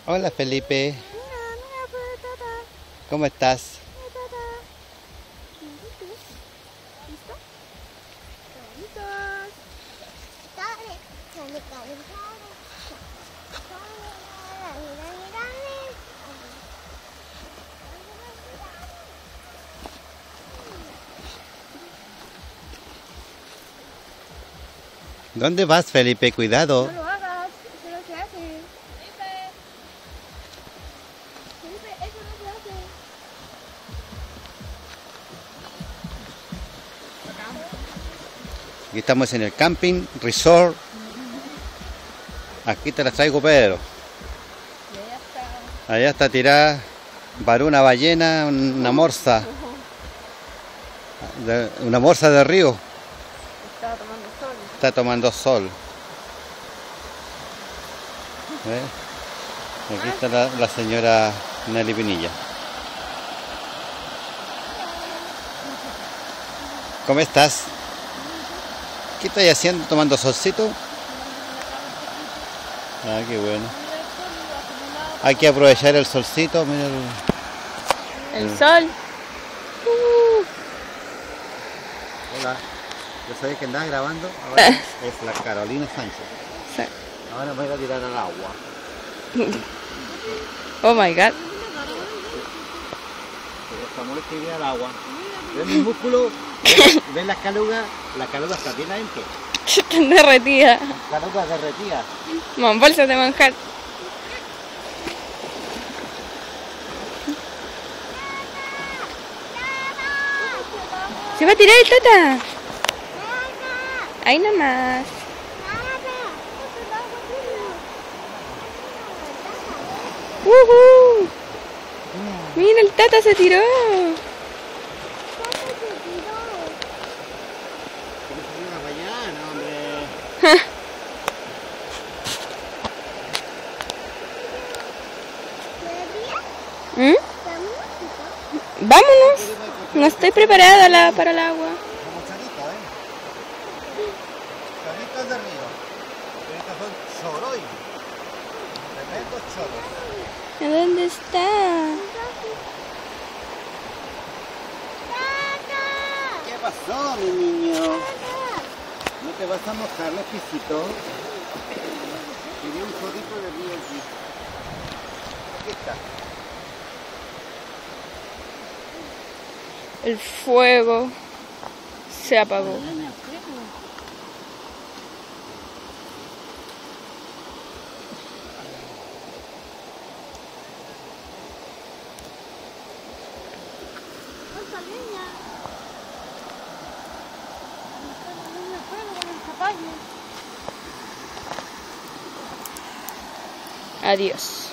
Hola Felipe, ¿cómo estás? ¿Dónde vas, Felipe? Cuidado. No lo hagas, eso no se hace. Felipe, eso no se hace. Aquí estamos en el camping, resort. Aquí te las traigo, Pedro. Allá está tirada varuna ballena, una morsa. Una morsa de río. Estaba tomando sol. Está tomando sol. Aquí está la señora Nelly Pinilla. ¿Cómo estás? ¿Qué estás haciendo? ¿Tomando solcito? Ah, qué bueno. Hay que aprovechar el solcito. Mira El sol. Hola. Yo sabía que andabas grabando. Ahora es la Carolina Sánchez. Sí. Ahora me voy a tirar al agua. Oh my god. Estamos escribiendo al agua. ¿Ves mi músculo? ¿Ves las calugas? Las calugas están bien adentro. Están derretidas. Calugas derretidas. Con bolsas de manjar. Se va a tirar el Tata. Ahí nomás. Mira, el Tata se tiró. ¿Mm? Vámonos. No estoy preparada para el agua. Choritos de río. Estos son choroy. Tremendos choros. ¿A dónde está? ¿Qué pasó, mi niño? ¿No te vas a mojar los pisitos? Quería un chorrito de río aquí. Aquí está. El fuego se apagó. Adiós.